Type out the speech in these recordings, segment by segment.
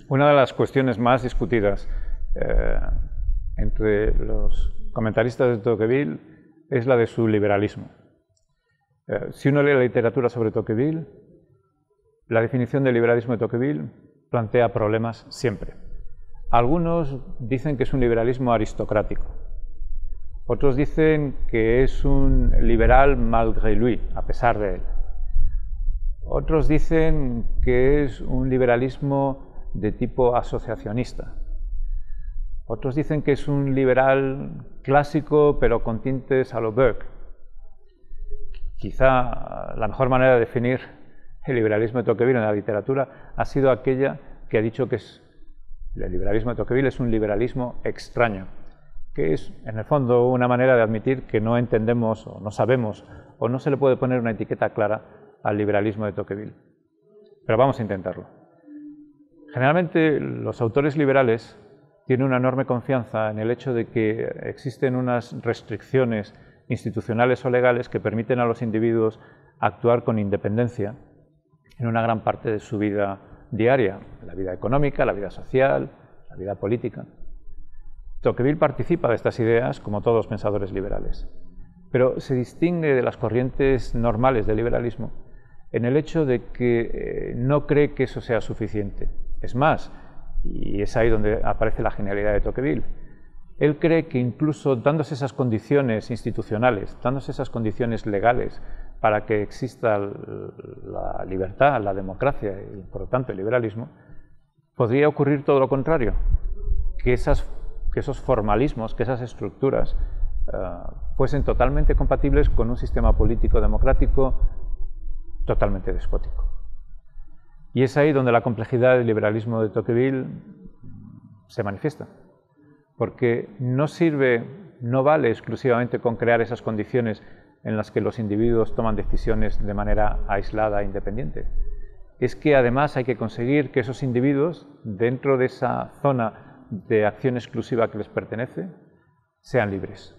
Una de las cuestiones más discutidas entre los comentaristas de Tocqueville es la de su liberalismo. Si uno lee la literatura sobre Tocqueville, la definición del liberalismo de Tocqueville plantea problemas siempre. Algunos dicen que es un liberalismo aristocrático. Otros dicen que es un liberal malgré lui, a pesar de él. Otros dicen que es un liberalismo de tipo asociacionista. Otros dicen que es un liberal clásico, pero con tintes a lo Burke. Quizá la mejor manera de definir el liberalismo de Tocqueville en la literatura ha sido aquella que ha dicho que el liberalismo de Tocqueville es un liberalismo extraño, que es, en el fondo, una manera de admitir que no entendemos o no sabemos o no se le puede poner una etiqueta clara al liberalismo de Tocqueville. Pero vamos a intentarlo. Generalmente los autores liberales tienen una enorme confianza en el hecho de que existen unas restricciones institucionales o legales que permiten a los individuos actuar con independencia en una gran parte de su vida diaria, la vida económica, la vida social, la vida política. Tocqueville participa de estas ideas como todos los pensadores liberales, pero se distingue de las corrientes normales del liberalismo en el hecho de que no cree que eso sea suficiente. Es más, y es ahí donde aparece la genialidad de Tocqueville, él cree que incluso dándose esas condiciones institucionales, dándose esas condiciones legales para que exista la libertad, la democracia y por lo tanto el liberalismo, podría ocurrir todo lo contrario, que esos formalismos, que esas estructuras fuesen totalmente compatibles con un sistema político democrático totalmente despótico. Y es ahí donde la complejidad del liberalismo de Tocqueville se manifiesta, porque no vale exclusivamente con crear esas condiciones en las que los individuos toman decisiones de manera aislada e independiente. Es que además hay que conseguir que esos individuos, dentro de esa zona de acción exclusiva que les pertenece, sean libres.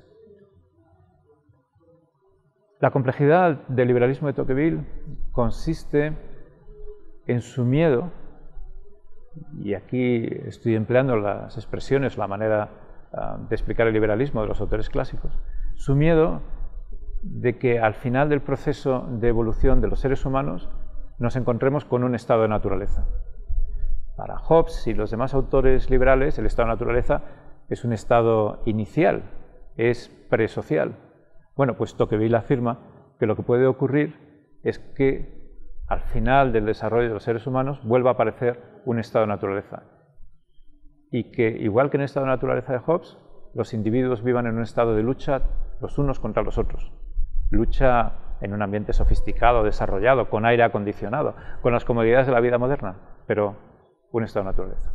La complejidad del liberalismo de Tocqueville consiste en su miedo, y aquí estoy empleando las expresiones, la manera de explicar el liberalismo de los autores clásicos, su miedo de que al final del proceso de evolución de los seres humanos nos encontremos con un estado de naturaleza. Para Hobbes y los demás autores liberales, el estado de naturaleza es un estado inicial, es presocial. Bueno, pues Tocqueville afirma que lo que puede ocurrir es que al final del desarrollo de los seres humanos vuelva a aparecer un estado de naturaleza. Y que, igual que en el estado de naturaleza de Hobbes, los individuos vivan en un estado de lucha los unos contra los otros. Lucha en un ambiente sofisticado, desarrollado, con aire acondicionado, con las comodidades de la vida moderna, pero un estado de naturaleza.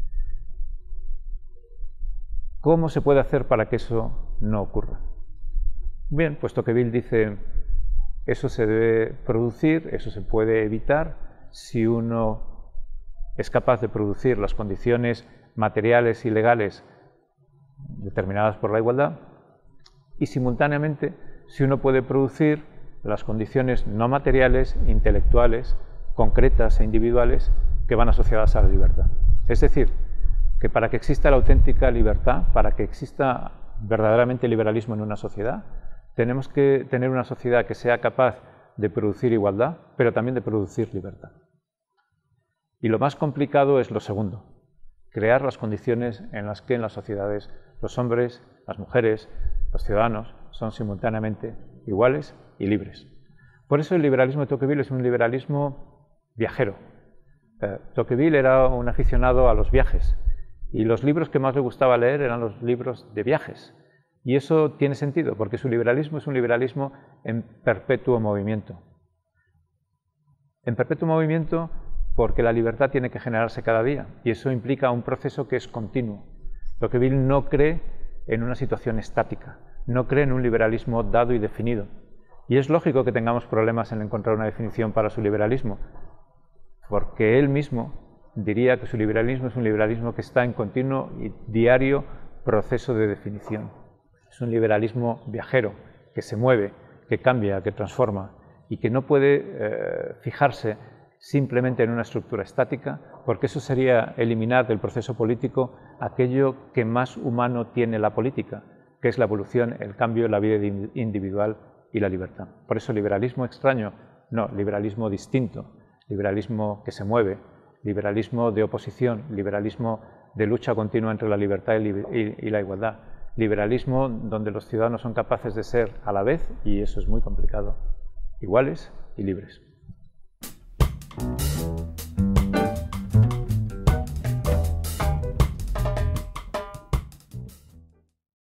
¿Cómo se puede hacer para que eso no ocurra? Bien, pues Tocqueville dice: eso se debe producir, eso se puede evitar si uno es capaz de producir las condiciones materiales y legales determinadas por la igualdad, y simultáneamente si uno puede producir las condiciones no materiales, intelectuales, concretas e individuales que van asociadas a la libertad. Es decir, que para que exista la auténtica libertad, para que exista verdaderamente liberalismo en una sociedad, tenemos que tener una sociedad que sea capaz de producir igualdad, pero también de producir libertad. Y lo más complicado es lo segundo: crear las condiciones en las que en las sociedades los hombres, las mujeres, los ciudadanos son simultáneamente iguales y libres. Por eso el liberalismo de Tocqueville es un liberalismo viajero. Tocqueville era un aficionado a los viajes y los libros que más le gustaba leer eran los libros de viajes. Y eso tiene sentido, porque su liberalismo es un liberalismo en perpetuo movimiento. En perpetuo movimiento porque la libertad tiene que generarse cada día, y eso implica un proceso que es continuo. Tocqueville no cree en una situación estática, no cree en un liberalismo dado y definido. Y es lógico que tengamos problemas en encontrar una definición para su liberalismo, porque él mismo diría que su liberalismo es un liberalismo que está en continuo y diario proceso de definición. Es un liberalismo viajero, que se mueve, que cambia, que transforma y que no puede fijarse simplemente en una estructura estática, porque eso sería eliminar del proceso político aquello que más humano tiene la política, que es la evolución, el cambio, la vida individual y la libertad. Por eso liberalismo extraño, no, liberalismo distinto, liberalismo que se mueve, liberalismo de oposición, liberalismo de lucha continua entre la libertad y la igualdad, liberalismo donde los ciudadanos son capaces de ser a la vez, y eso es muy complicado, iguales y libres.